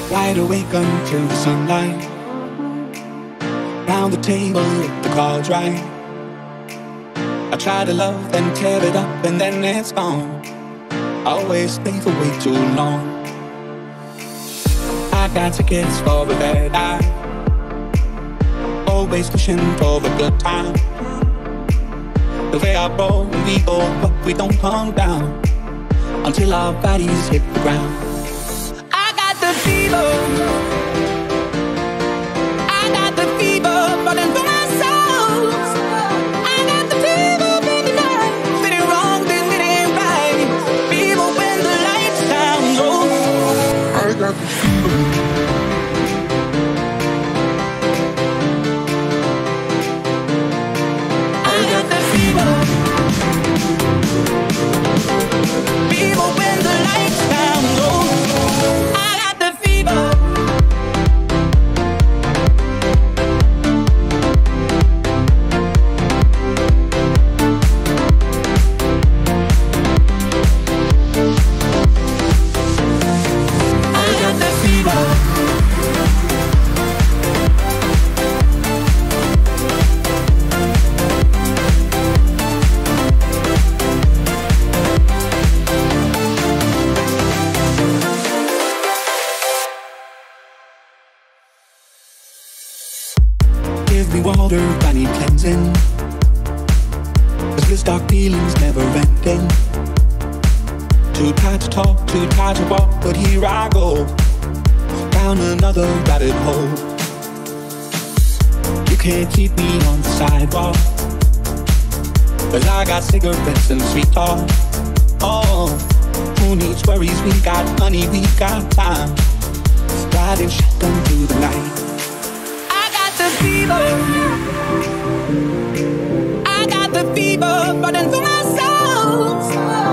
Wide awake until the sunlight. Round the table with the cards right. I try to love, then tear it up, and then it's gone. Always stay for way too long. I got tickets for the bad eye. Always pushing for the good time. The way I roll, we go up, we don't come down until our bodies hit the ground. I got the fever. I got the fever running through my soul. I got the fever, baby, night. Did it wrong, then it ain't right. Fever when the lights down low. I got the fever. Fever when the lights down low. I got the fever. I got the fever. Give me water, I need cleansing. 'Cause this dark feeling's never ending. Too tired to talk, too tired to walk, but here I go down another rabbit hole. You can't keep me on the sidewalk, 'cause I got cigarettes and sweet talk. Oh, who needs worries? We got money, we got time. Riding shotgun through the night. Fever. I got the fever running through my soul.